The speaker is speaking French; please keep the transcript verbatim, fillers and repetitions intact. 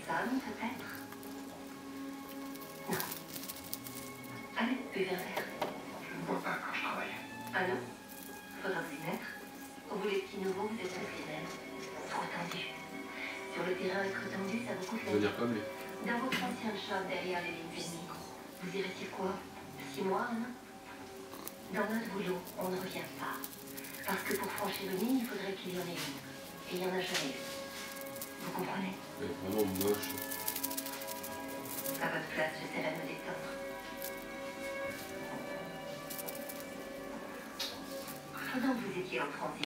Sam, peut-être? Non. Allez, buvez un verre. Je ne bois pas quand je travaille. Ah non? Faudra vous y mettre. Vous, les petits nouveaux, vous êtes exceptionnels. Trop tendu. Sur le terrain, être tendu, ça vous coûte la vie. Venir comme lui. Dans votre ancien shop derrière les lignes ennemies, vous y restez quoi? Six mois, un an? Dans notre boulot, on ne revient pas. Parce que pour franchir une ligne, il faudrait qu'il y en ait une. Et il n'y en a jamais eu. Vous comprenez? Elle est vraiment moche. À votre place, j'essaierai de me détendre. Pendant que vous étiez en transit,